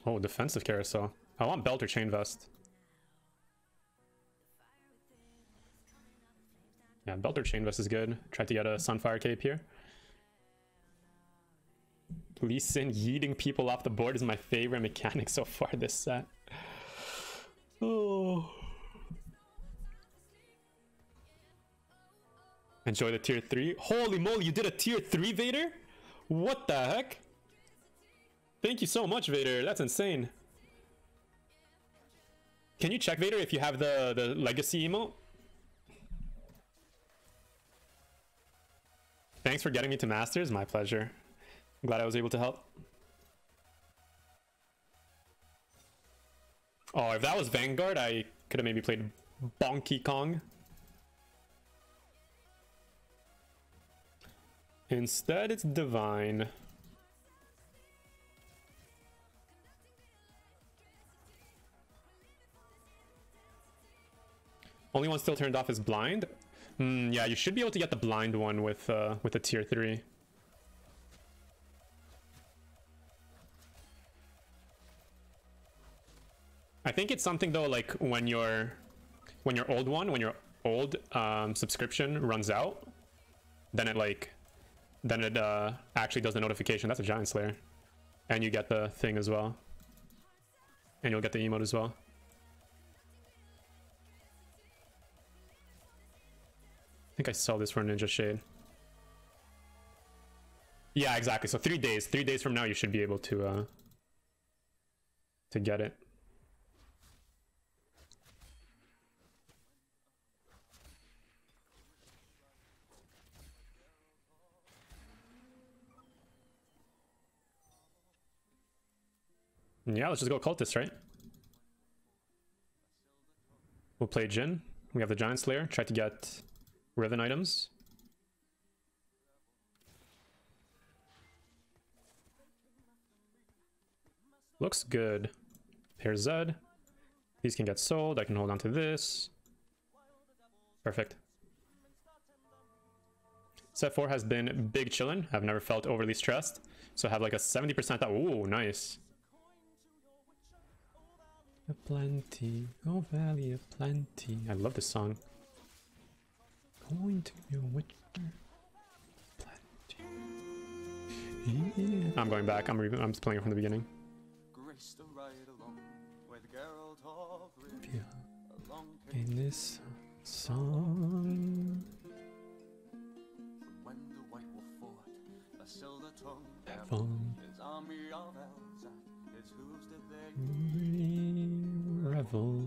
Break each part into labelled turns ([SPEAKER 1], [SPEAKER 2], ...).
[SPEAKER 1] Oh, defensive carousel. I want belt or chain vest. Yeah, belt or chain vest is good. Try to get a Sunfire Cape here. Lee Sin yeeting people off the board is my favorite mechanic so far this set. Oh. Enjoy the tier 3. Holy moly, you did a tier 3, Vader? What the heck? Thank you so much, Vader. That's insane. Can you check, Vader, if you have the legacy emote? Thanks for getting me to Masters. My pleasure. I'm glad I was able to help. Oh, if that was Vanguard, I could have maybe played Bonky Kong. Instead, it's Divine. Only one still turned off is Blind. Yeah, you should be able to get the Blind one with the tier 3. I think it's something though, like when your old subscription runs out, then it actually does the notification. That's a Giant Slayer, and you get the thing as well, and you'll get the emote as well. I think I sell this for Ninja Shade. Yeah, exactly. So 3 days. 3 days from now, you should be able to get it. Yeah, let's just go Cultist, right? We'll play Jhin. We have the Giant Slayer. Try to get Riven items. Looks good. Pair Zed. These can get sold. I can hold on to this. Perfect. Set 4 has been big chillin'. I've never felt overly stressed. So I have like a 70% that. Ooh, nice. A plenty, oh valley of plenty. I love this song. Going to your witcher. Plenty. Yeah. I'm going back. I'm just playing it from the beginning. Yeah. In this song. Revel.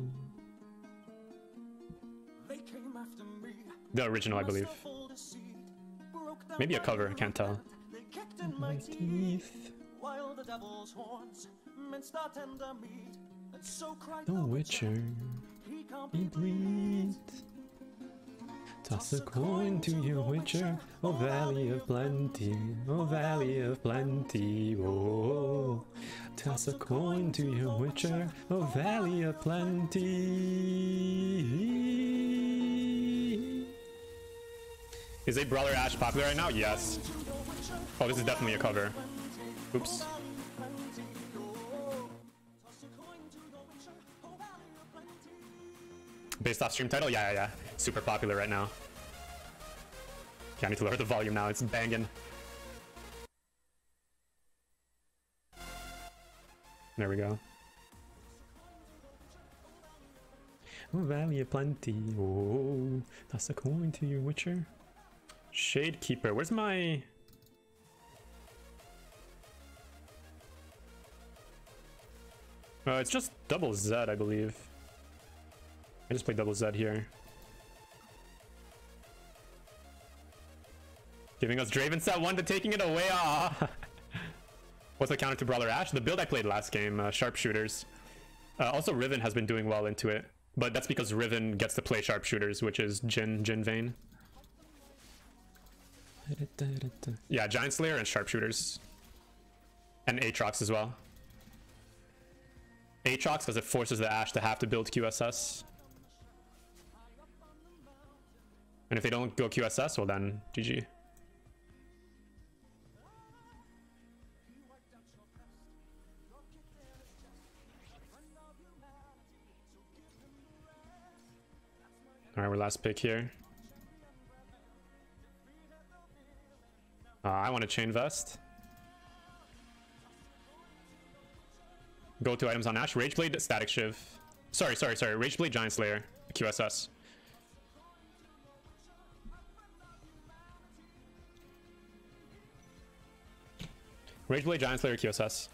[SPEAKER 1] The original, I believe. Maybe a cover, I can't tell. My teeth. The Witcher. He bleeds. Toss a coin to your Witcher, oh valley of plenty, oh valley of plenty, oh. Toss a coin to your Witcher, oh valley of plenty. Is a Brawler Ashe popular right now? Yes. Oh, this is definitely a cover. Oops. Based off stream title? Yeah. Super popular right now. Okay, I need to lower the volume now. It's banging. There we go. Oh, valley of plenty. Oh, that's a coin to your Witcher. Shade Keeper. Where's my... it's just double Z, I believe. I just played double Z here. Giving us Draven set 1 to taking it away. Ah. What's the counter to Brawler Ashe? The build I played last game, Sharpshooters. Also, Riven has been doing well into it, but that's because Riven gets to play Sharpshooters, which is Jhin Vayne. Yeah, Giant Slayer and Sharpshooters. And Aatrox as well. Aatrox because it forces the Ashe to have to build QSS. And if they don't go QSS, well then, GG. Alright, we're last pick here. I want to chain vest. Go to items on Ash. Rageblade, Static Shiv. Sorry. Rageblade, Giant Slayer, QSS. Rageblade, Giant Slayer, QSS.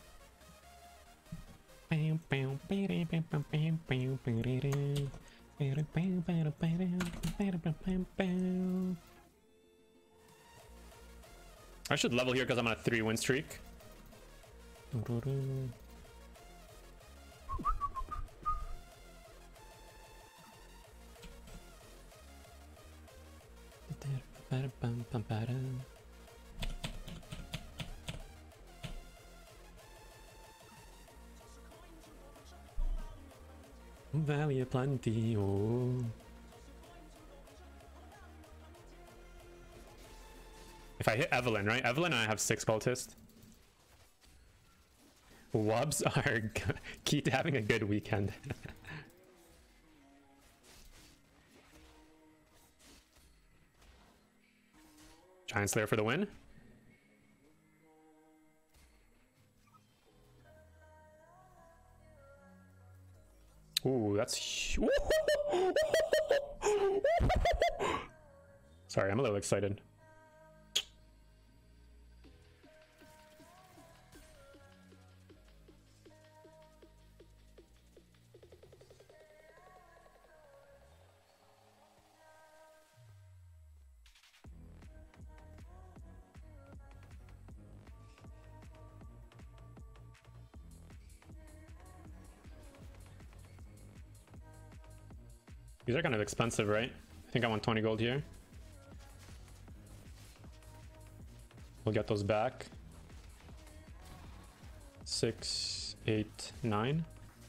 [SPEAKER 1] I should level here because I'm on a 3-win streak. Valley of Plenty, oh. If I hit Evelyn, right? Evelyn and I have 6 cultists. Wubs are key to having a good weekend. Giant Slayer for the win. Ooh, that's huge. Sorry, I'm a little excited. These are kind of expensive, right? I think I want 20 gold here. We'll get those back. 6, 8, 9.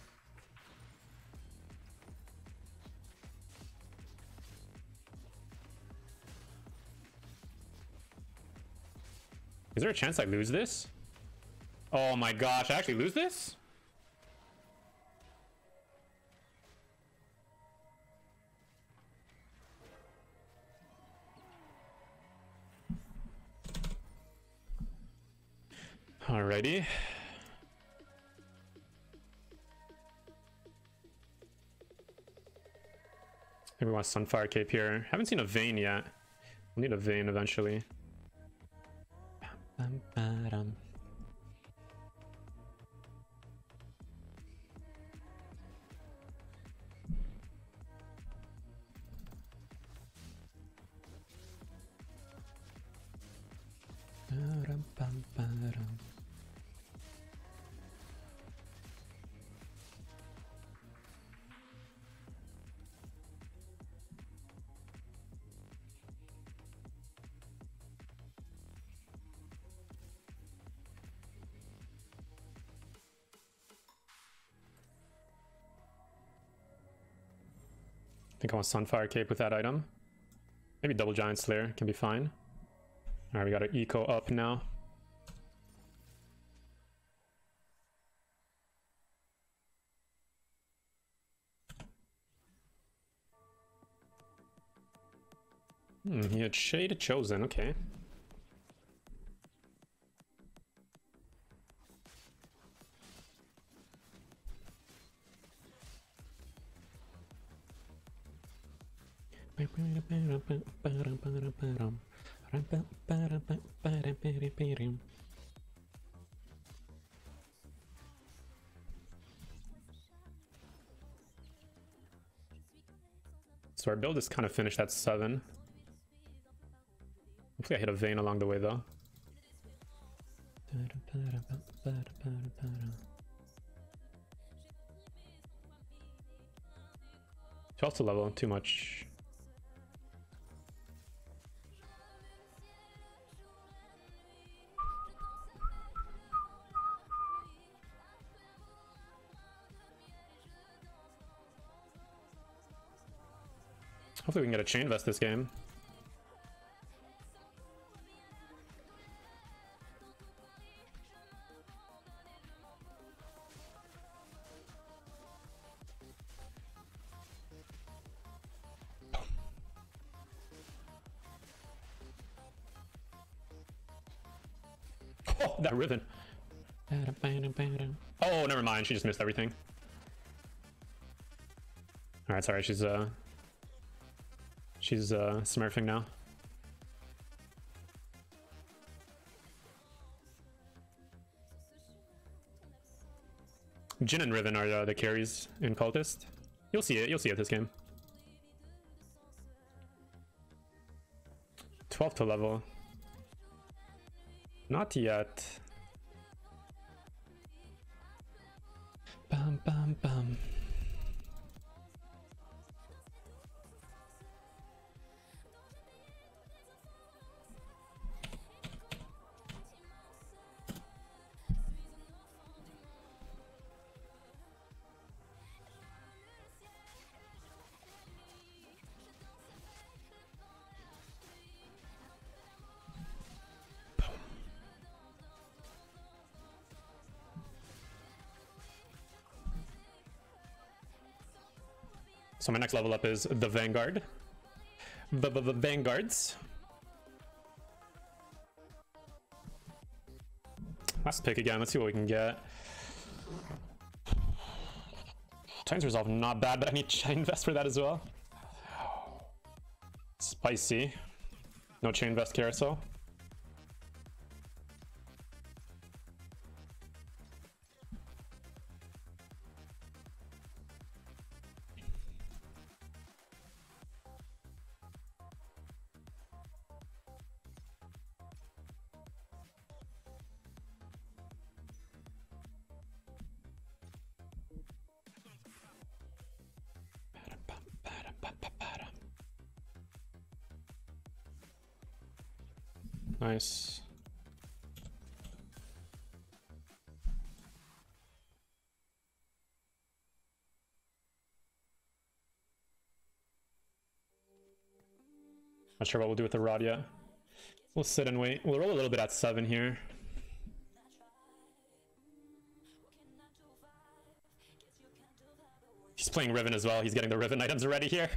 [SPEAKER 1] Is there a chance I lose this? Oh my gosh, I actually lose this? Alrighty. Maybe we want Sunfire Cape here. Haven't seen a Vayne yet. We'll need a Vayne eventually. I think I want Sunfire Cape with that item. Maybe double Giant Slayer can be fine. Alright, we got our eco up now. He had Shade Chosen, okay. So our build is kind of finished at 7. Hopefully I hit a Vayne along the way though. 12 to level, too much. Hopefully we can get a chain vest this game. Oh, that Riven. Oh, never mind. She just missed everything. All right, sorry. She's smurfing now. Jhin and Riven are the carries in Cultist. You'll see it. You'll see it this game. 12 to level. Not yet. Bum bum bum. So my next level up is the Vanguard. The Vanguards. Last pick again. Let's see what we can get. Titan's Resolve not bad, but I need Chain Vest for that as well. Spicy. No Chain Vest Carousel. Nice. Not sure what we'll do with the rod yet. We'll sit and wait. We'll roll a little bit at 7 here. He's playing Riven as well. He's getting the Riven items ready here.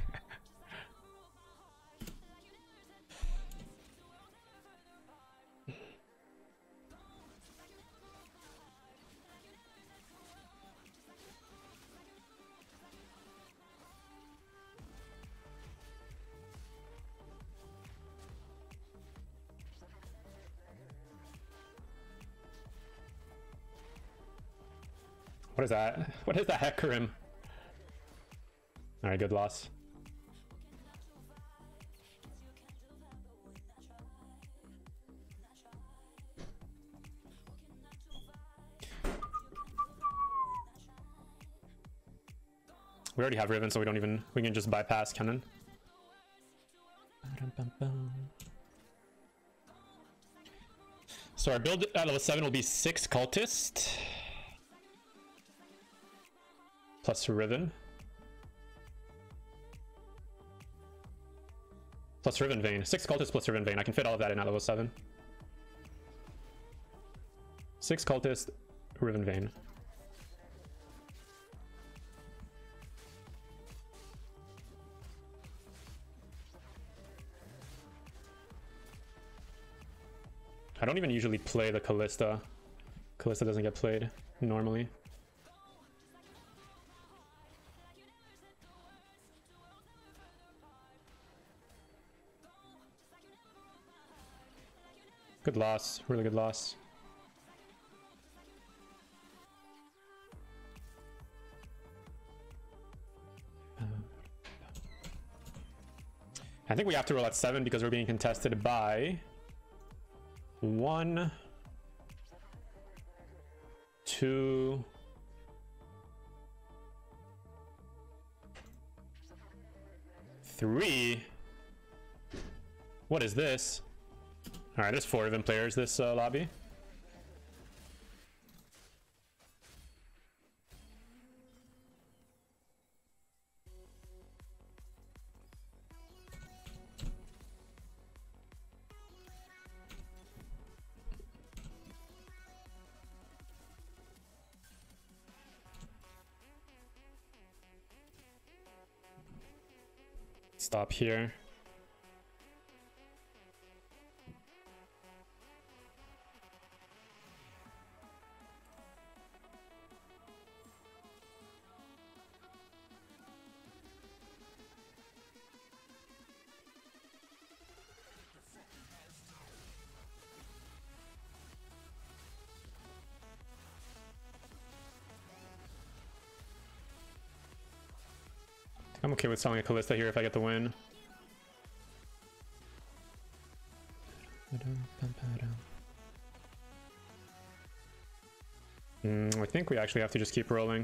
[SPEAKER 1] What is that? What is that Hecarim? Alright, good loss. We already have Riven, so we can just bypass Kennen. So our build at level 7 will be 6 Cultist. Plus Riven. Plus Riven Vayne. 6 Cultists plus Riven Vayne. I can fit all of that in at level 7. 6 Cultist, Riven Vayne. I don't even usually play the Kalista. Kalista doesn't get played normally. Good loss, really good loss. I think we have to roll at 7 because we're being contested by 1, 2, 3. What is this? All right, there's 4 Riven players this lobby. Stop here. I'm okay with selling a Kalista here if I get the win. I think we actually have to just keep rolling.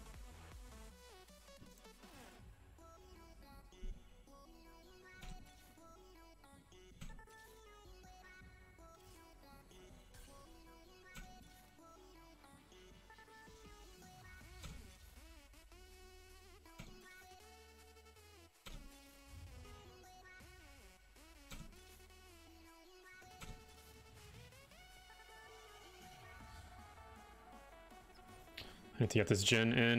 [SPEAKER 1] I need to get this Jhin in.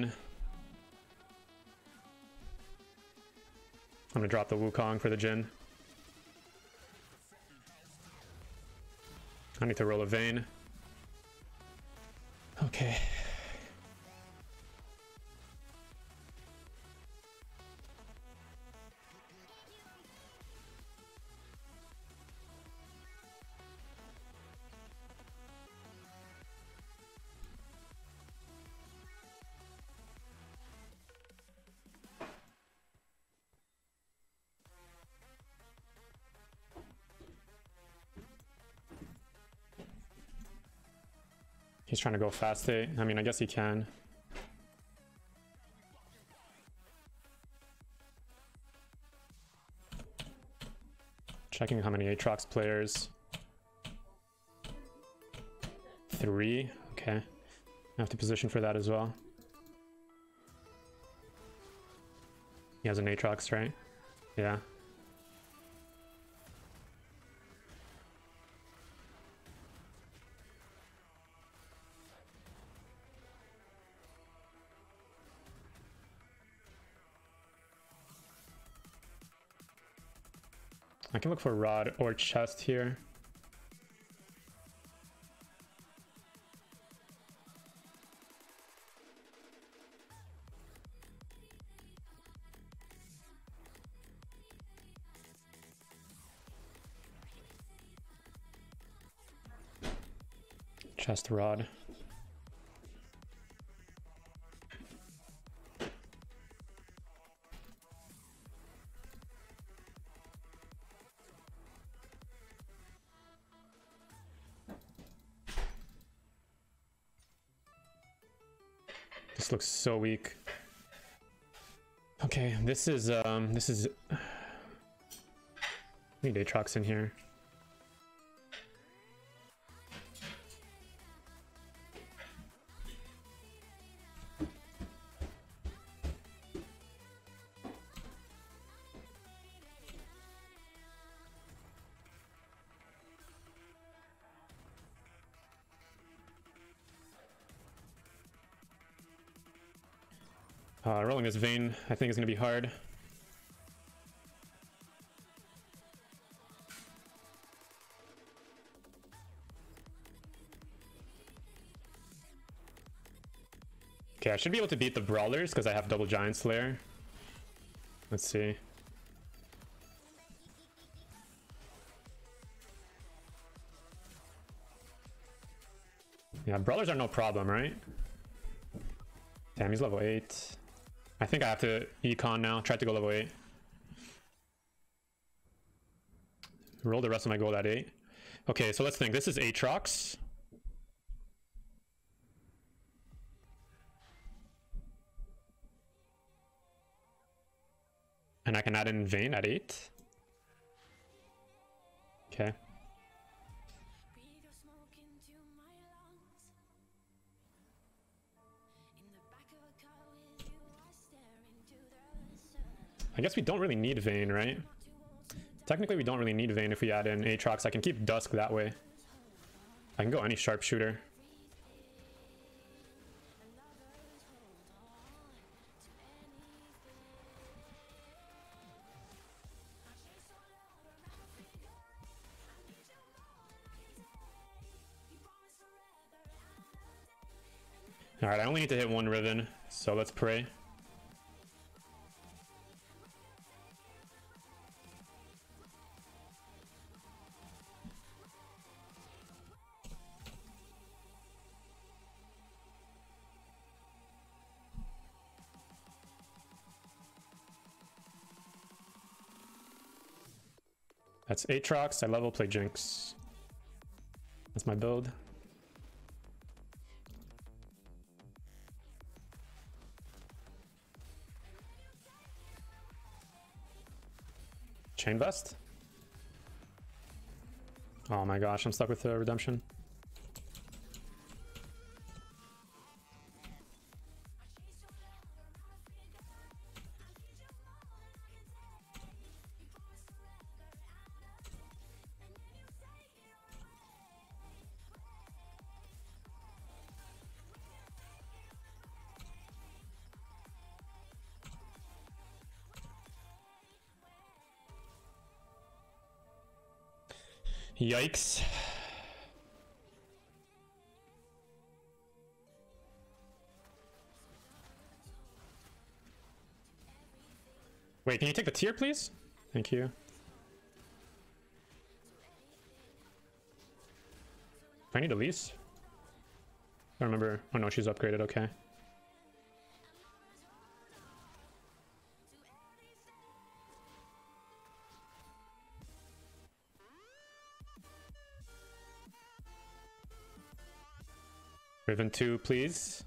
[SPEAKER 1] I'm gonna drop the Wukong for the Jhin. I need to roll a Vayne. Okay. He's trying to go fast eight. I mean, I guess he can. Checking how many Aatrox players. 3. Okay. I have to position for that as well. He has an Aatrox, right? Yeah. I can look for Rod or Chest here. Chest Rod. This looks so weak. Okay, this is need Aatrox in here. Rolling this Vayne, I think, is going to be hard. Okay, I should be able to beat the Brawlers because I have double Giant Slayer. Let's see. Yeah, Brawlers are no problem, right? Damn, he's level 8. I think I have to econ now. Try to go level 8. Roll the rest of my gold at 8. Okay, so let's think. This is Aatrox. And I can add in Vayne at 8. Okay. I guess we don't really need Vayne, right? Technically, we don't really need Vayne if we add in Aatrox. I can keep Dusk that way. I can go any sharpshooter. Alright, I only need to hit one Riven, so let's pray. That's Aatrox. I level play Jinx. That's my build. Chain Vest. Oh my gosh, I'm stuck with the redemption. Yikes. Wait, can you take the tier, please? Thank you. Do I need Elise? I don't remember. Oh no, she's upgraded, okay. Riven 2, please.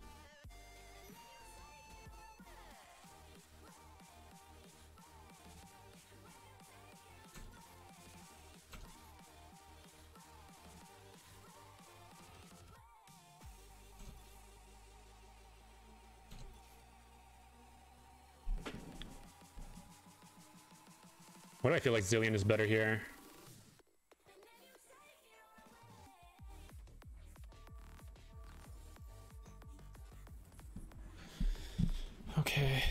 [SPEAKER 1] Why do I feel like Zilean is better here? Okay.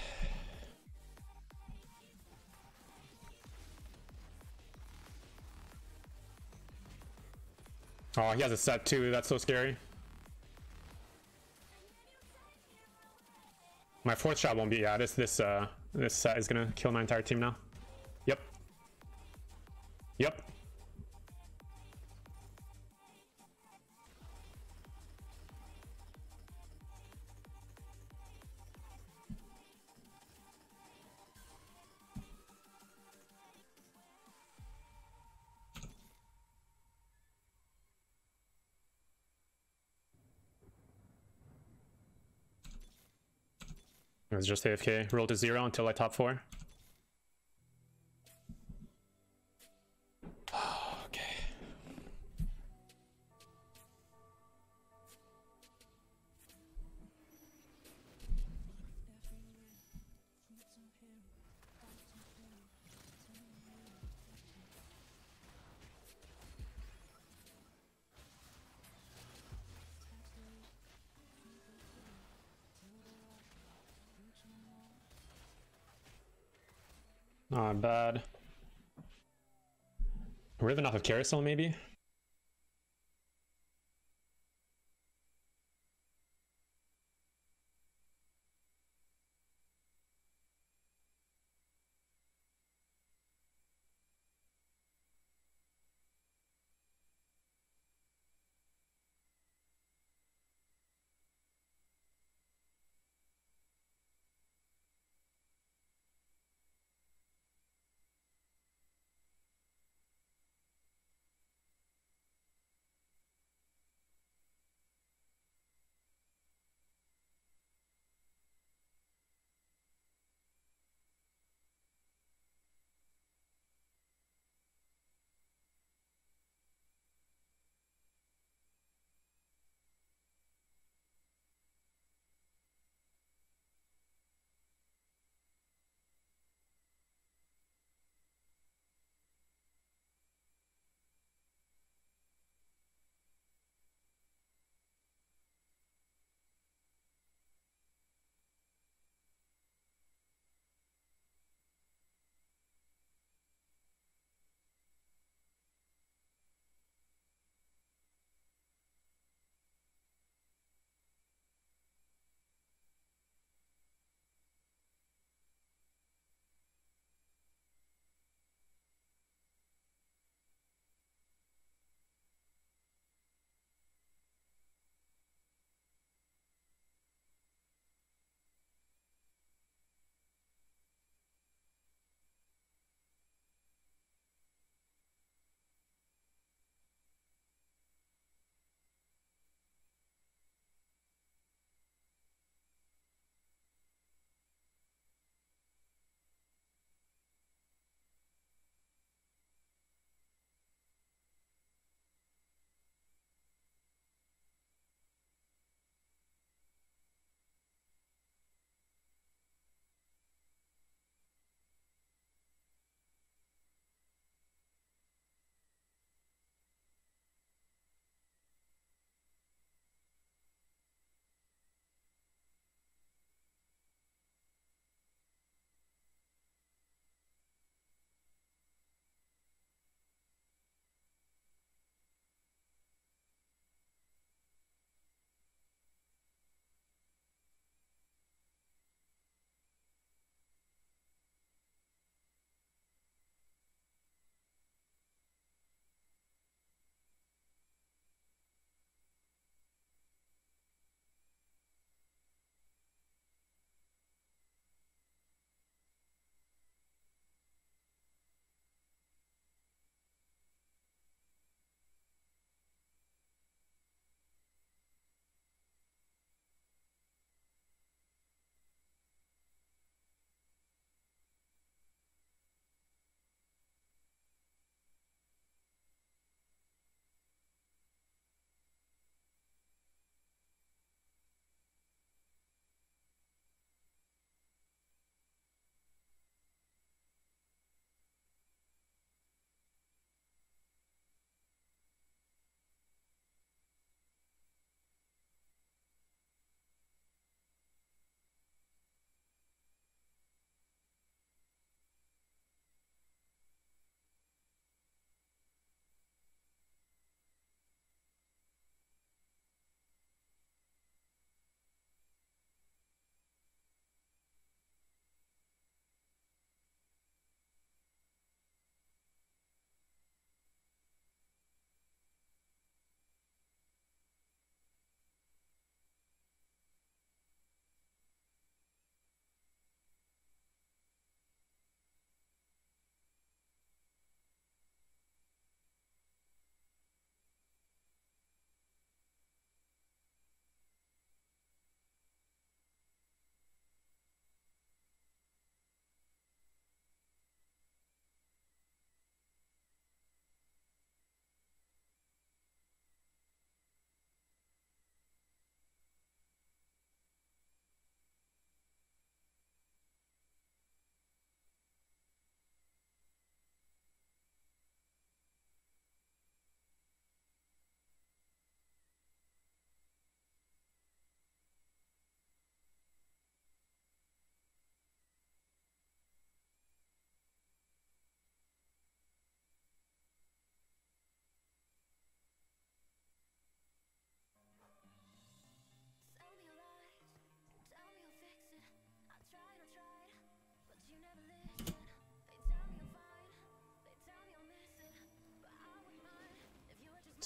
[SPEAKER 1] Oh, he has a set too. That's so scary. My fourth shot won't be. Yeah, this set is gonna kill my entire team now. Yep. Yep. It was just AFK. Roll to 0 until I top 4. Okay. Not bad. Riven off of Carousel, maybe?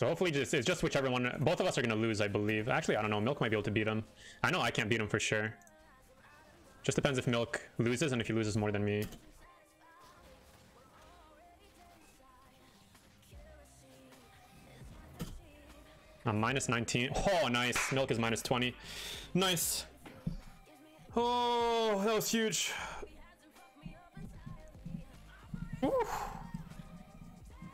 [SPEAKER 1] So hopefully it's just whichever one. Both of us are gonna lose, I believe. Actually, I don't know. Milk might be able to beat him. I know I can't beat him for sure. Just depends if Milk loses and if he loses more than me. I'm minus 19. Oh, nice. Milk is minus 20. Nice. Oh, that was huge. Woo.